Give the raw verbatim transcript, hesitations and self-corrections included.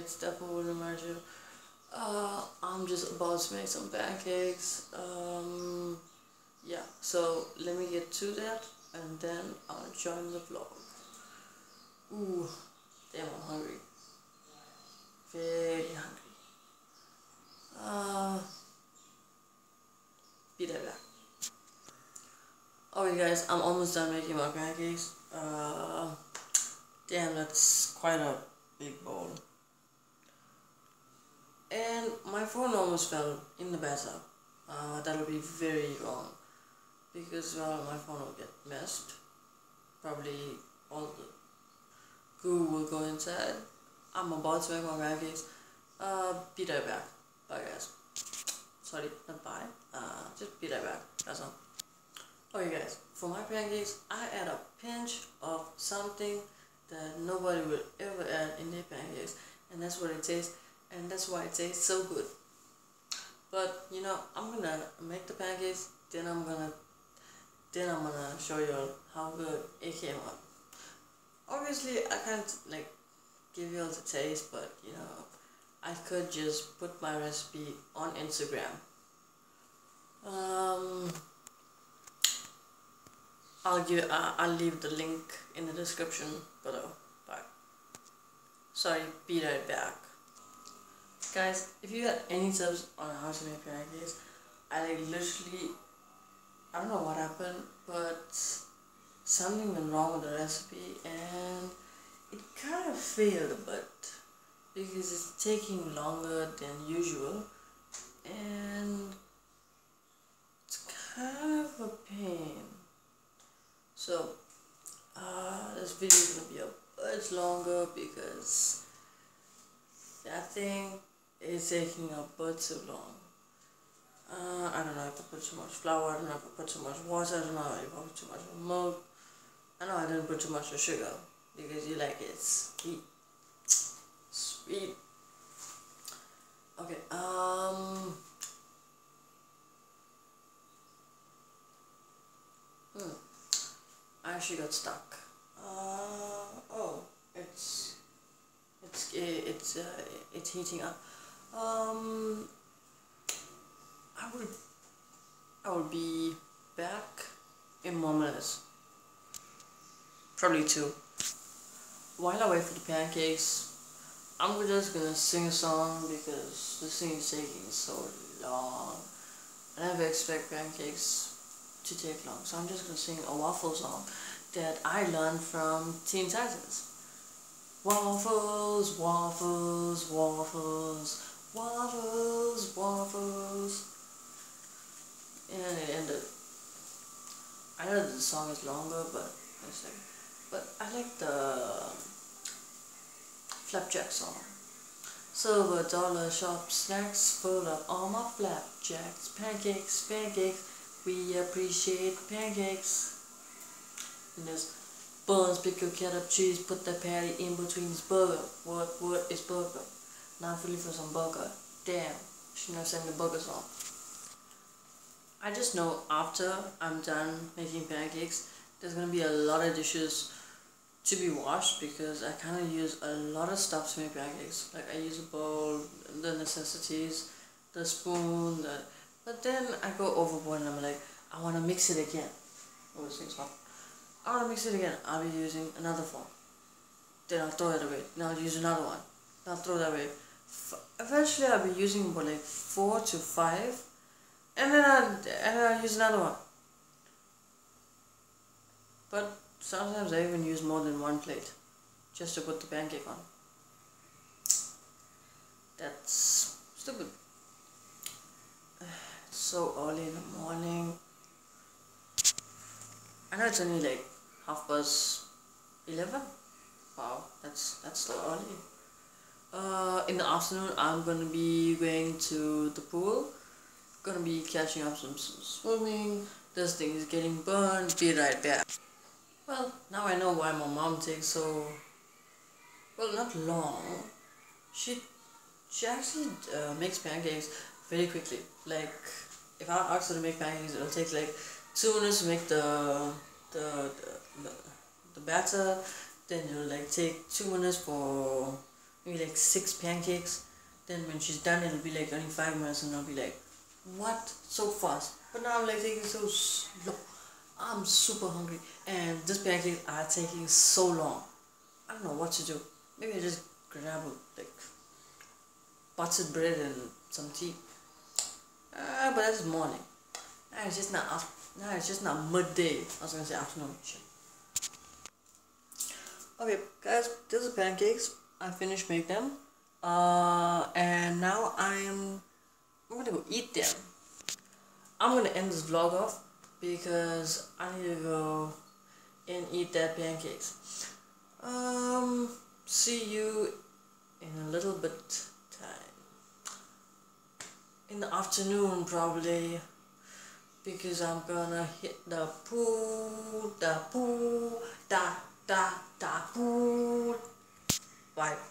it's definitely Marju. Uh, I'm just about to make some pancakes. Um, yeah, so let me get to that and then I'll join the vlog. Ooh, damn, I'm hungry. Very hungry. Uh, be right back. Alright guys, I'm almost done making my pancakes. Uh, damn, that's quite a big bowl. And my phone almost fell in the bathtub. Uh, that'll be very wrong because well, my phone will get messed. Probably all the goo will go inside. I'm about to make my pancakes. Uh, be right back. Bye guys. Sorry, not bye. Uh, just be right back. That's all. Okay guys, for my pancakes, I add a pinch of something that nobody would ever add in their pancakes, and that's what it tastes, and that's why it tastes so good. But you know, I'm gonna make the pancakes, then I'm gonna, then I'm gonna show you how good it came out. Obviously, I can't like give you all the taste, but you know, I could just put my recipe on Instagram. Um. I'll give uh, I'll leave the link in the description below. Bye. Sorry, be right back. Guys, if you had any tips on how to make pancakes, I like literally I don't know what happened, but something went wrong with the recipe and it kind of failed a bit because it's taking longer than usual and it's kind of a pain. So, uh, this video is gonna be a bit longer because that thing is taking a bit too long. Uh, I don't know if I put too much flour, I don't know if I put too much water, I don't know if I put too much milk. I know I didn't put too much of sugar because you like it sweet. Sweet. Okay, um... Hmm. I actually got stuck. Uh, oh, it's it's it's uh, it's heating up. Um, I will I will be back in more minutes, probably two. While I wait for the pancakes, I'm just gonna sing a song because this thing is taking so long. I never expect pancakes to take long, so I'm just gonna sing a waffle song that I learned from Teen Titans. Waffles, waffles, waffles, waffles, waffles. And it ended. I know the song is longer, but it's like, but I like the Flapjack song. Silver dollar shop snacks full of all my flapjacks, pancakes, pancakes. We appreciate pancakes. And there's buns, pickle, ketchup, cheese, put the patty in between his burger. What, what is burger? Now I'm feeling for some burger. Damn, should not sing the burger song. I just know after I'm done making pancakes, there's gonna be a lot of dishes to be washed because I kind of use a lot of stuff to make pancakes. Like I use a bowl, the necessities, the spoon, the but then I go overboard and I'm like, I want to mix it again. Oh, this thing's hot. I want to mix it again. I'll be using another form. Then I'll throw it away. Then I'll use another one. Then I'll throw that away. F eventually I'll be using about like four to five. And then I'll, and then I'll use another one. But sometimes I even use more than one plate. Just to put the pancake on. That's stupid. So early in the morning. I know it's only like half past eleven. Wow, that's that's still early. Uh, in the afternoon, I'm gonna be going to the pool. Gonna be catching up some, some swimming. This thing is getting burned. Be right back. Well, now I know why my mom takes so well not long. She she actually uh, makes pancakes very quickly. Like if I ask her to make pancakes, it'll take like two minutes to make the the the, the, the batter. Then it'll like take two minutes for maybe like six pancakes. Then when she's done, it'll be like only five minutes, and I'll be like, what? So fast. But now I'm like taking so slow. I'm super hungry, and these pancakes are taking so long. I don't know what to do. Maybe I just grab like buttered bread and some tea. Uh, but that's morning. Now it's just not after. Now it's just not midday. I was gonna say afternoon. Shit. Okay, guys, these are pancakes. I finished making them. Uh, and now I'm I'm gonna go eat them. I'm gonna end this vlog off because I need to go and eat that pancakes. Um, see you in a little bit time. In the afternoon probably, because I'm gonna hit the pool, the pool, da da da pool. Bye.